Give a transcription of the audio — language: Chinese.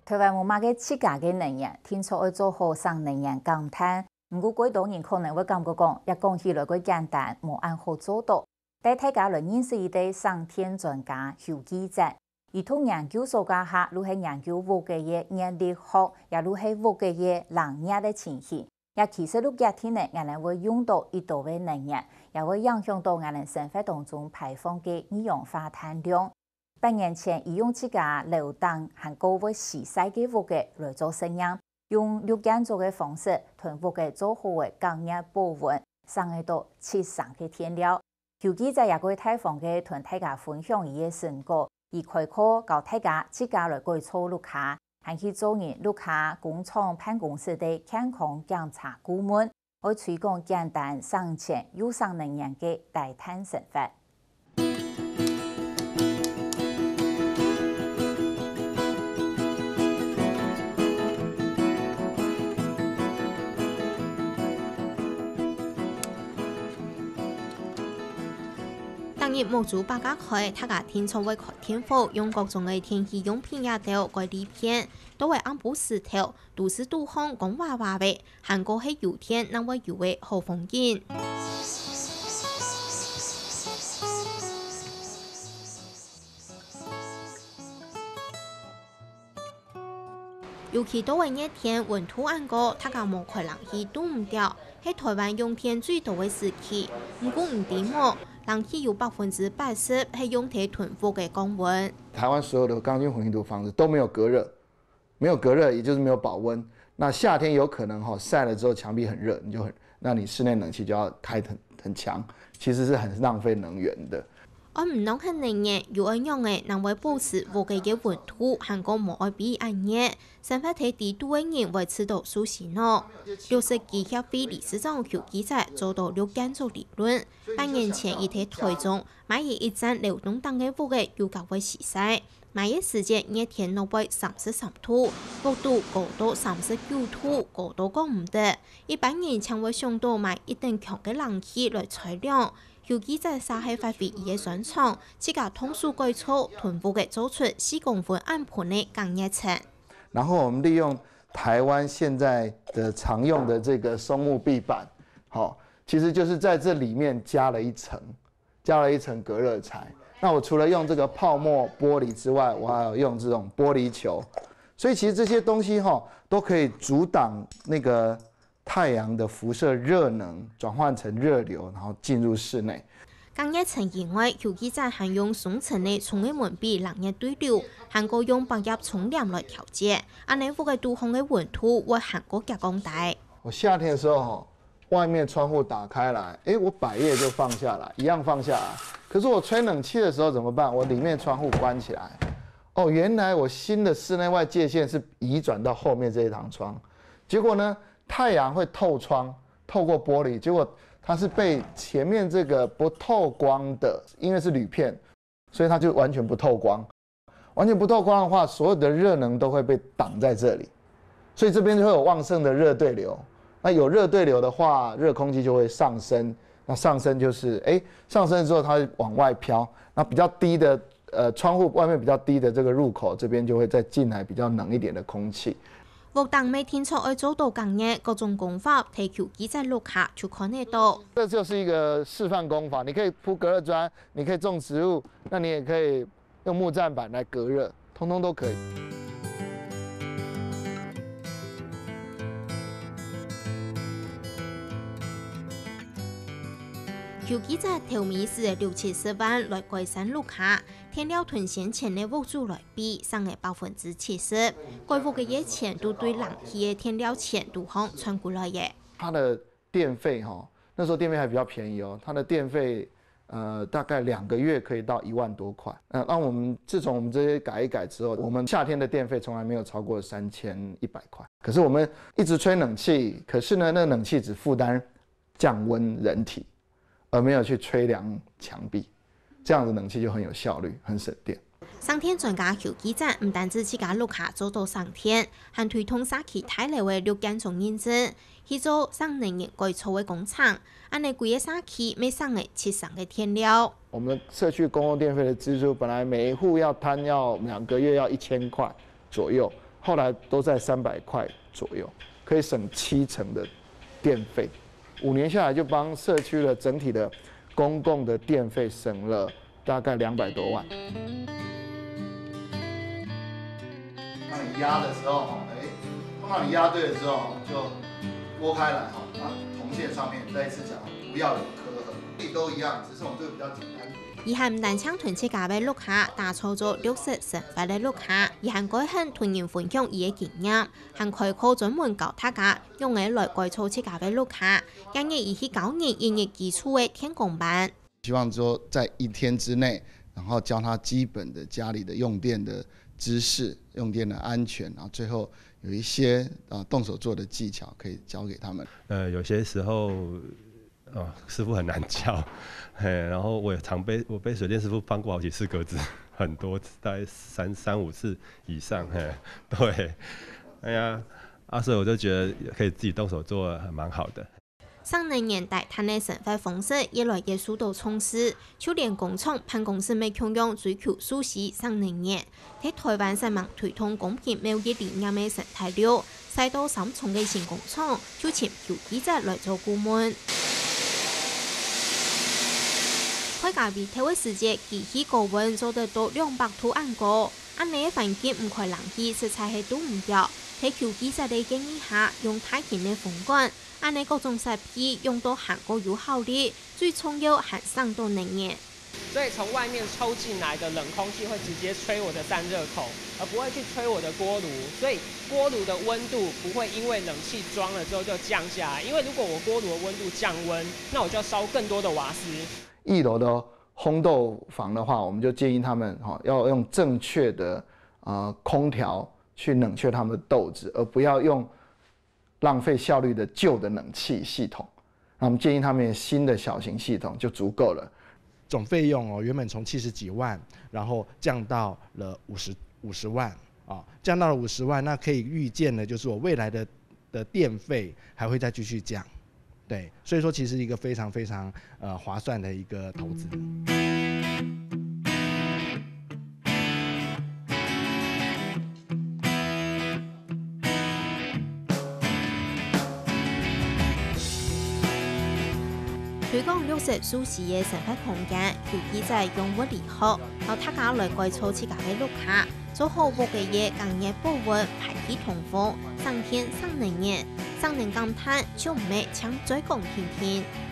台湾有嘛个7家嘅能源，听说要做好省能源减碳。不过几多人可能会感觉讲，也讲起来个简单，无按好做到。但大家来认识一位省电专家邱基泽，伊同研究所家下，如系研究物嘅嘢热力学，也如系物嘅嘢冷热的情形。也其实六家天呢，我哋会用到一度嘅能源，也会影响到我哋生活当中排放嘅二氧化碳量。8年前，伊用自家流动和高温洗晒嘅物嘅来做实验，用六间做嘅方式，囤物嘅做好嘅降热保温，省去到7嘅天料。邱记者也佢采访嘅同大家分享伊嘅成果，伊开课教大家自家来改造路卡。还去做人路卡工厂办公室的健康检查顾问，去推广简单、省钱又省能源的低碳生活。 当日模组8家开，他家天窗会开天火，用各种的天气用品也都改利片，都会按部石头，都是杜烘讲话话的，韩国系油天，那位油的好风景。尤其到的热天，温度暗高，他家无开冷气都唔掉，喺台湾用天最多的时期，不过唔点冇。冷气有80%係用铁囤货嘅降温。 台湾所有的钢筋混凝土房子都没有隔热，没有隔热也就是没有保温。那夏天有可能晒了之后墙壁很热，那你室内冷气就要开很强，其实是很浪费能源的。 我唔能係能源，有一樣嘅能為保持屋企嘅溫度，韓國無愛比暗熱，生活喺低度嘅人維持到舒適咯。60幾協會理事長邱基澤做到6間做理論，8年前伊喺台中買一盞流動燈嘅屋嘅要較為時勢，買一時節熱天落為33度，溫度高到39度，高到講唔得。一般人常會想到買一定強嘅冷氣來採涼。邱基澤沙喺發揮伊嘅專長，自家通俗改造，臀部嘅做出4公分暗盤嘅降熱層。 然後我們利用台灣現在的常用的這個松木壁板，其實就是在這裡面加了一層隔熱材。那我除了用這個泡沫玻璃之外，我還有用這種玻璃球，所以其實這些東西都可以阻擋那個太陽的輻射熱能轉換成熱流，然後進入室內。 降熱層以外，邱基澤還用雙層的沖嘅門壁冷熱對流，韓國用百葉沖涼來調節，安尼屋嘅杜烘嘅溫度為韓國加降大。 我夏天的時候，外面窗戶打開來，我百葉就放下來，一樣放下來。可是我吹冷氣的時候怎麼辦？我裡面窗戶關起來。原來我新的室內外界限是移轉到後面這一堂窗，結果呢？太陽會透窗，透過玻璃，結果它是被前面這個不透光的，因為是鋁片，所以它就完全不透光。完全不透光的話，所有的熱能都會被擋在這裡，所以這邊就會有旺盛的熱對流。那有熱對流的話，熱空氣就會上升。那上升就是上升之後它會往外飄。那比較低的窗戶外面比較低的這個入口，這邊就會再進來比較冷一點的空氣。 屋燈每天錯愛做到降熱，各種工法提邱基澤錄下就看得到。 這就是一個示範工法，你可以鋪隔熱磚，你可以種植物，那你也可以用木棧板來隔熱，通通都可以。 邱基澤投資是60-70萬來改善路卡，天料屯先前的屋主來比，省嘅70%。該屋嘅嘢錢都對冷氣嘅天料錢都行傳過來嘅。 它的電費那時候電費還比較便宜它的電費大概2個月可以到1萬多塊。那我們自從我們這些改一改之後，我們夏天的電費從來沒有超過3100塊。可是我們一直吹冷氣，可是呢，那冷氣只負擔降溫人體，而沒有去吹涼牆壁，這樣子冷氣就很有效率，很省電。 省電專家邱基澤唔單止自家錄下做到省電，還推動沙其他類嘅6間廠認證，去做省能源改造嘅工廠，安尼規個沙期每省嘅7成嘅天料。 我們社區公共電費的支出本來每一戶要攤要2個月要1000塊左右， 后来都在300块左右，可以省70%的电费。5年下来，就帮社区的整体的公共的电费省了大概200多万。当你压的时候，通常你压对的时候，就拨开来哈，那铜线上面再一次讲，不要有磕痕，都一样，只是我们这个比较简单。 而係唔但搶屯設家嘅陸客，打造咗60成法嘅陸客，而係改向團員分享伊嘅經驗，係開課專門教大家用嚟來改造設家嘅陸客，今日而去教人營業基礎嘅天工班。 希望說在1天之內，然後教他基本的家裡的用電的知識、用電的安全，然後最後有一些動手做的技巧可以教給他們。 有些時候。師傅很難教，然後我被水電師傅放過好幾次鴿子，很多次，大概3、5次以上，對，哎呀，所以我就覺得可以自己動手做，還蠻好的。 上能年代，他的生活方式越來越受到重視，就連工廠辦公室咪強樣追求熟悉上能年，喺台灣新聞推動公平貿易理念嘅生態流，使到三重嘅新工廠就請邱記者來做顧問。開家為體育世界機器高溫做得到200度暗高，安尼嘅環境唔開冷氣，實在係都唔掉。喺邱記者嘅建議下，用太輕嘅風管，安尼各種設備用到韓國有效率，最重要係省到能源。 所以從外面抽進來的冷空氣會直接吹我的散熱孔，而不會去吹我的鍋爐，所以鍋爐的溫度不會因為冷氣裝了之後就降下來。因為如果我鍋爐的溫度降溫，那我就要燒更多的瓦斯。 1樓的烘豆房的話，我們就建議他們要用正確的空調去冷卻他們的豆子，而不要用浪費效率的舊的冷氣系統。那我們建議他們新的小型系統就足夠了。 總費用原本從70幾萬，然後降到了50萬降到了50萬，那可以預見呢，就是我未來的電費還會再繼續降。對，所以說其實一個非常非常划算的一個投資。 推廣60舒適嘅生活空間，邱記者用物理學，由大家來改造自家嘅陸客，做好屋嘅嘢，工業保溫、排氣通風、省電省能源。上能感嘆，就唔係搶最公平天。